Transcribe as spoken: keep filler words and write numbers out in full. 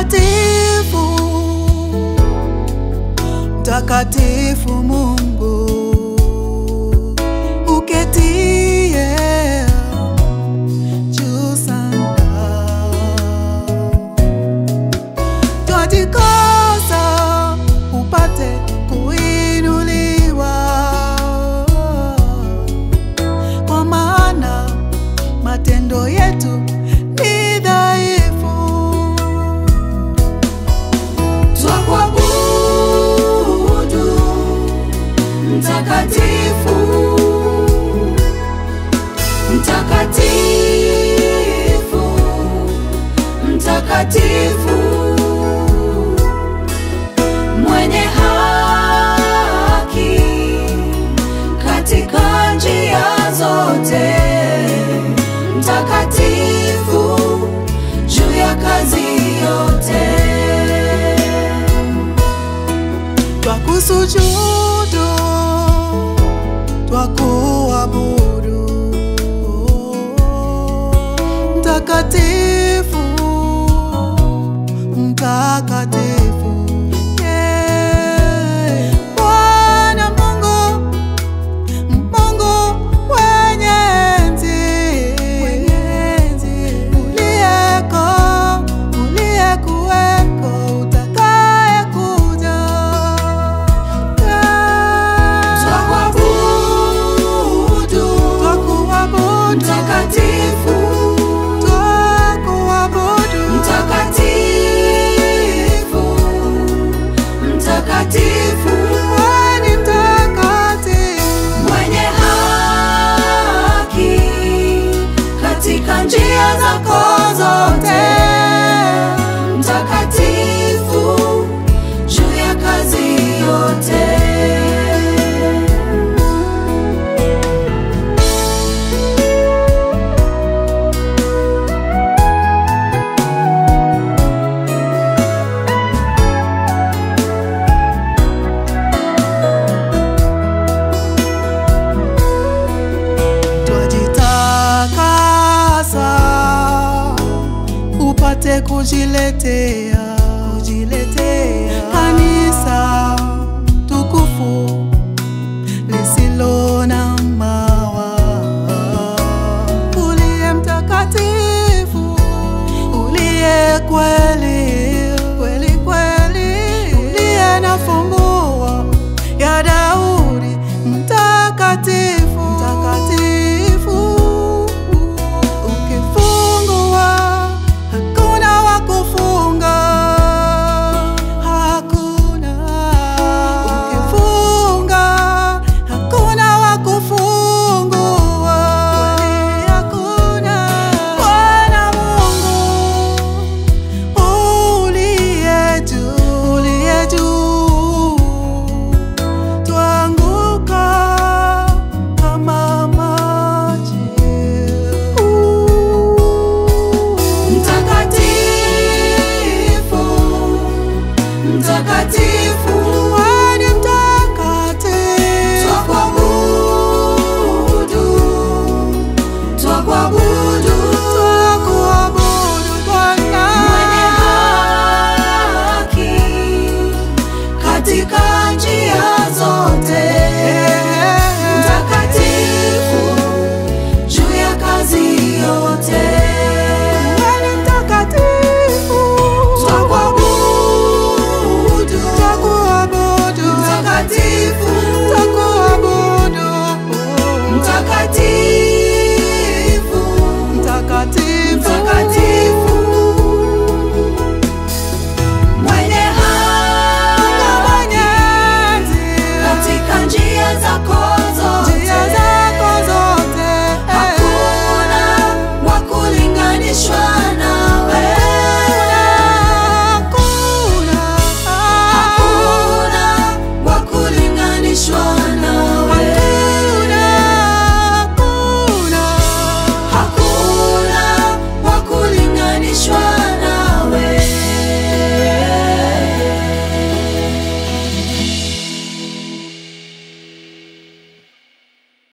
Mtakatifu, mtakatifu Mungu uketie juu sana. Twajikosa upate kuinuliwa, kwa maana matendo yetu ni dhaifu. Twakuabudu mtakatifu, mtakatifu, mtakatifu, mwenye haki katika njia zote, mtakatifu juu ya kazi yote. Twakusujudu, twakuabudu, mtakatifu, mtakatifu, yeah. Bwana Mungu, Mungu mwenye enzi, uliyeko, uliyekuweko, utakayekuja. Twakuabudu, twakuabudu, mtakatifu, twakuabudu, mtakatifu, mtakatifu, wewe mtakatifu, mwenye haki katika njia zako zote, mtakatifu juu ya kazi yote. Twajitakasa upate kujiletea, kujiletea